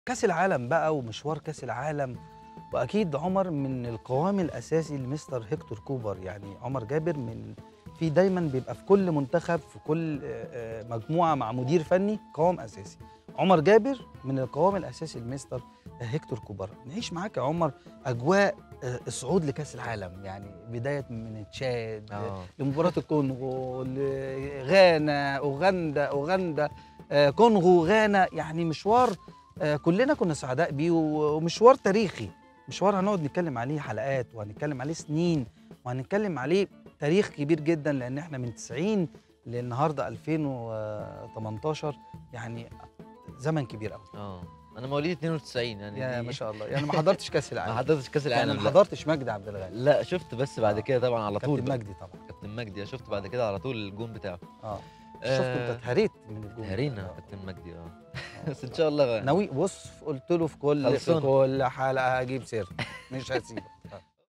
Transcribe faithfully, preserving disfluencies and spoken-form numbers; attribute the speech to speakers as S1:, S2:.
S1: كاس العالم بقى ومشوار كاس العالم، واكيد عمر من القوام الاساسي لمستر هيكتور كوبر. يعني عمر جابر من في دايما بيبقى في كل منتخب، في كل آه، آه، مجموعه مع مدير فني قوام اساسي. عمر جابر من القوام الاساسي لمستر هيكتور كوبر. نعيش معاك يا عمر اجواء آه، الصعود لكاس العالم، يعني بدايه من تشاد
S2: اه
S1: لمباراه الكونغو لغانا اوغندا اوغندا آه، كونغو غانا. يعني مشوار آه، كلنا كنا سعداء بيه، و- ومشوار تاريخي، مشوار هنقعد نتكلم عليه حلقات وهنتكلم عليه سنين وهنتكلم عليه تاريخ كبير جدا، لان احنا من تسعين للنهارده ألفين وتمنتاشر، يعني زمن كبير قوي.
S2: اه انا مواليد اتنين وتسعين يعني
S1: يا ما
S2: دي.
S1: شاء الله، يعني ما حضرتش كاس
S2: ما
S1: العالم؟
S2: حضرتش كاس
S1: يعني
S2: العالم،
S1: ما
S2: لا.
S1: حضرتش مجدي عبد الغني؟
S2: لا شفت، بس بعد
S1: اه،
S2: كده طبعا على طول
S1: كابتن
S2: بقى.
S1: مجدي طبعا.
S2: كابتن مجدي شفت بعد
S1: اه
S2: كده على طول الجون بتاعه.
S1: اه شفته انت،
S2: آه
S1: اتهريت من الجون بتاعه.
S2: هرينا
S1: اه
S2: كابتن مجدي اه.
S1: اه
S2: بس ان
S1: لا.
S2: شاء الله بقى.
S1: ناوي، بص قلت له في كل في
S2: خلصانه.
S1: كل حلقه هجيب سيرته، مش هسيبك.